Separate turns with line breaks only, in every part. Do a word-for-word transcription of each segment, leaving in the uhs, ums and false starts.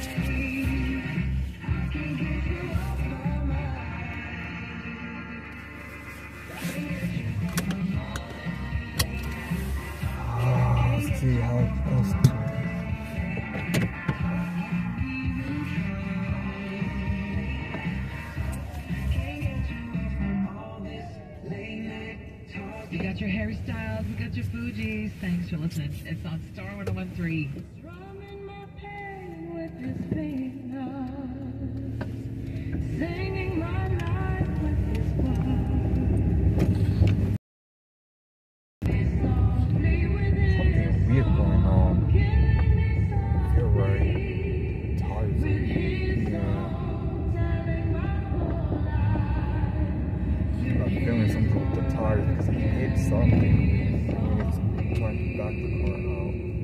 See how it goes to.
You got your Harry Styles, you got your Fugees. Thanks for listening. It's on Star one oh one three. Strumming my pain with his fingers, singing my life with his words.
Something weird going on. I feel very tired. Yeah. I'm feeling something with the tires because I hit something. It's trying to back the car out.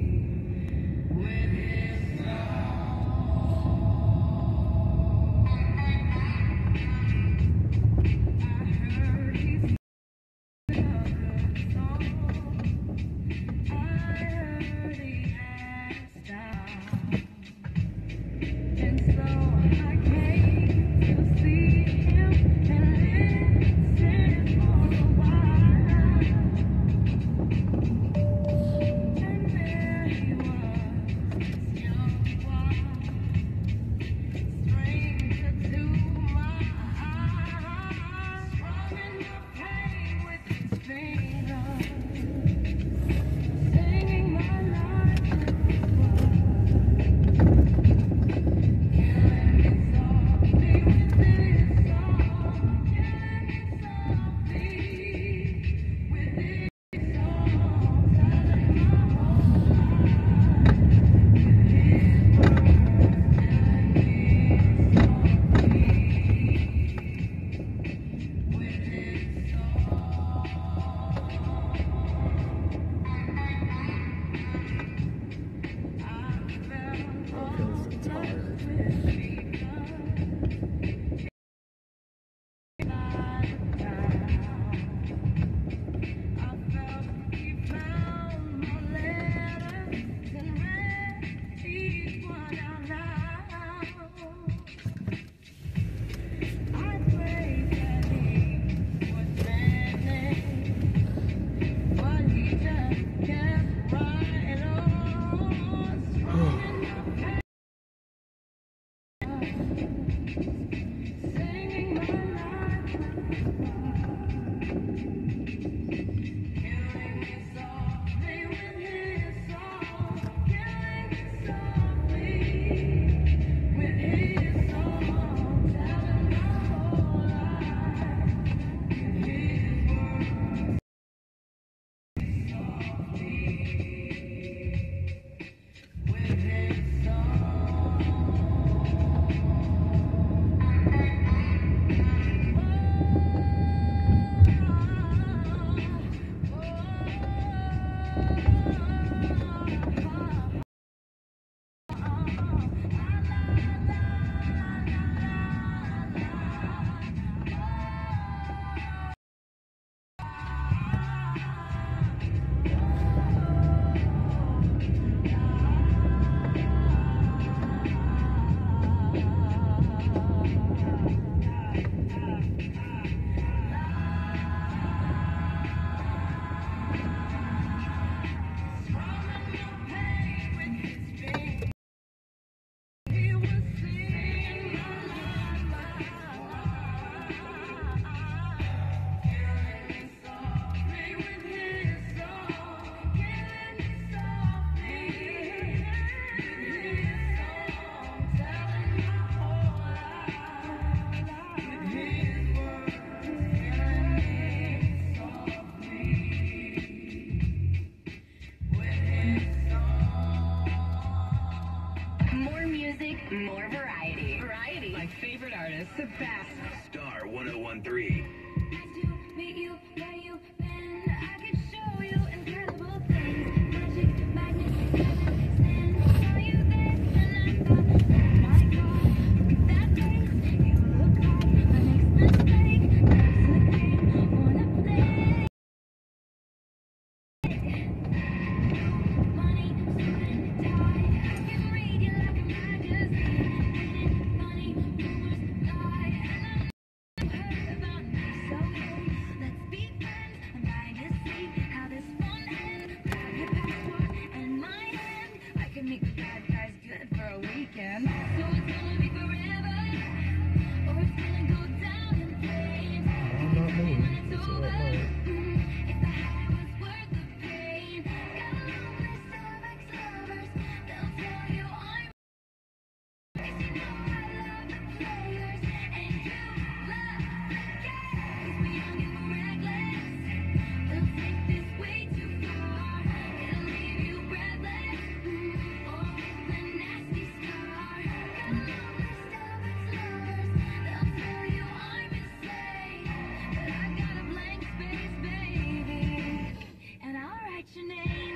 More variety. Variety.
My favorite artist, the best.
Star one oh one three.
Nice to meet you, where you been? I could show you incredible things. Magic, magnet, stand. Saw you there, and I thought, oh my God, that face. You look like my next mistake. That's the game I wanna play. Money, suit and tie. I can read you like a magazine. good for a weekend. So it's gonna be forever, or it's gonna go down in flames.
I'm not moving.
When it's
It's
over,
all right.
mm, if the high was worth the pain. Got a long list of ex-lovers, they'll tell you I'm. Cause you know I love the players, and you love the game. Cause we're young and we're reckless, we'll take this way too far. It'll leave you breathless, mm, or with a nasty scar. Got a long list of ex-lovers, they'll tell you I'm insane. But I got a blank space, baby, and I'll write your name.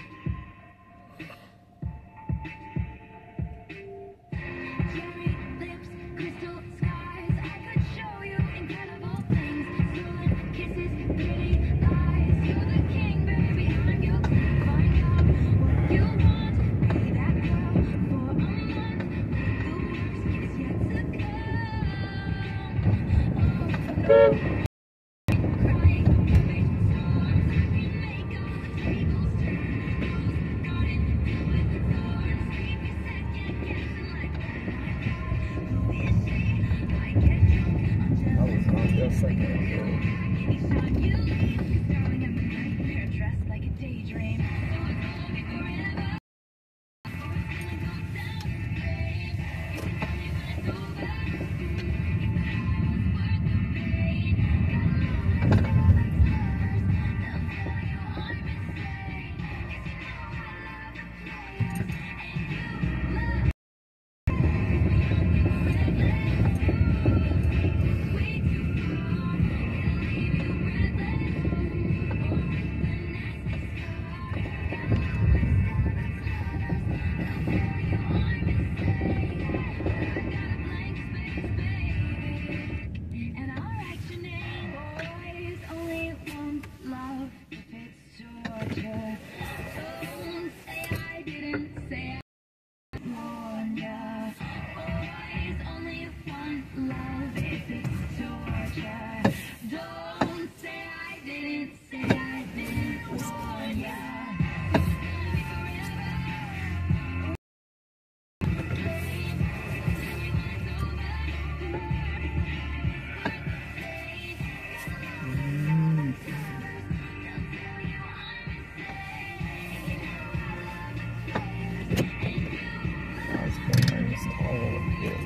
Cherry lips, crystal skies. I could show you incredible things. Stolen kisses, pretty lies. You're the king, baby. I'm your queen. Find out what you want. Be that girl for a month. The worst is yet to come. Oh, crying, perfect storms. I can make all the tables turn. Rose garden filled with thorns. Keep you second guessing like, oh my God, who is she? I get drunk on
I was
jealous
not that second ago.
each time you leave, darling, I'm a nightmare dressed like a daydream. So it's gonna be forever, or it's gonna go down in flames. You can tell me when it's over, mm, if the high was worth the pain. Got a long list of ex-lovers, they'll tell you I'm insane. 'Cause you know I love the players, and you love. 'Cause we're young and we're reckless, we'll take this way too far. It'll leave you breathless, mm, or with a nasty scar. Got a long list of ex-lovers, they'll tell you I'm insane. But I got a blank space, baby, and I'll write your name. Boys only want love if it's torture. Don't say I didn't say I warned ya. Boys only want love if it's torture. Don't say I didn't say I didn't warn ya. It's gonna be forever. Tell me when it's over.
Mm. That's one nice tall. Yeah.